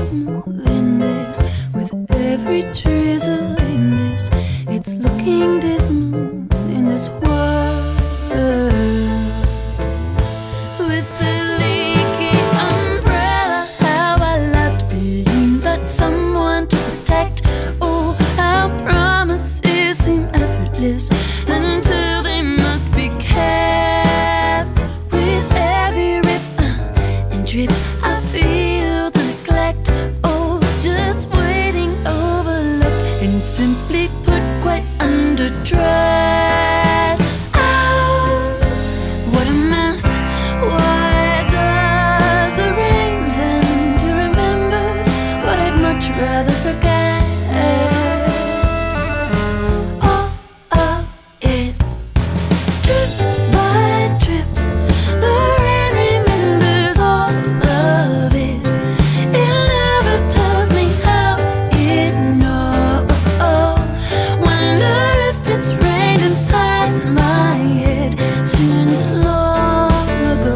dismal in this. With every drizzle in this, it's looking dismal in this world. With the leaky umbrella, how I loved being that someone to protect. Oh, how promises seem effortless until they must be kept. With every rip and drip, I feel the neglect. Oh, just waiting overlooked and simply put quite underdressed. Oh, what a mess. Why does the rain tend to remember what I'd much rather forget? All of it, drip by drip, the rain remembers all of it. It never tells me how it knows. Wonder if it's rained inside my head since long ago.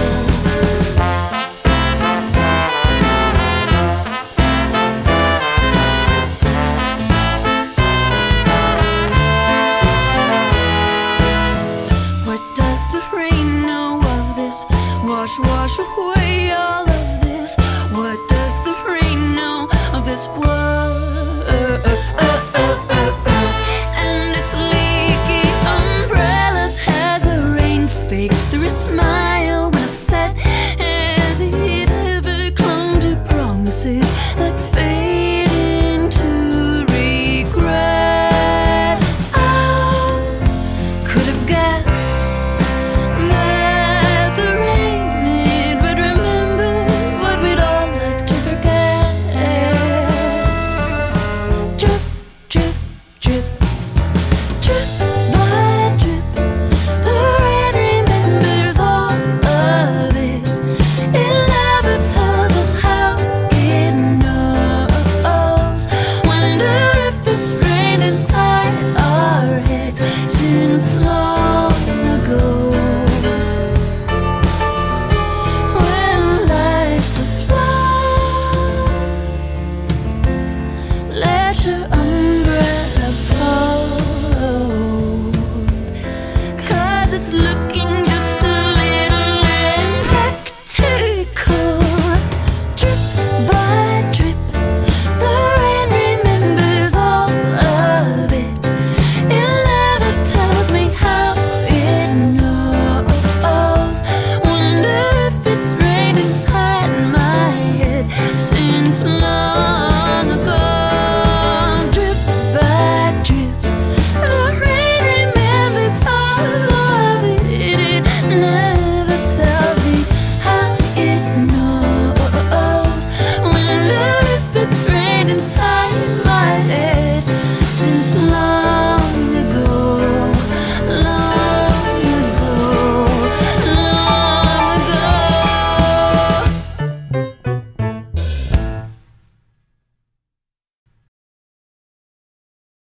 What does the rain know of this? Wash away all of this. What does the rain know of this world?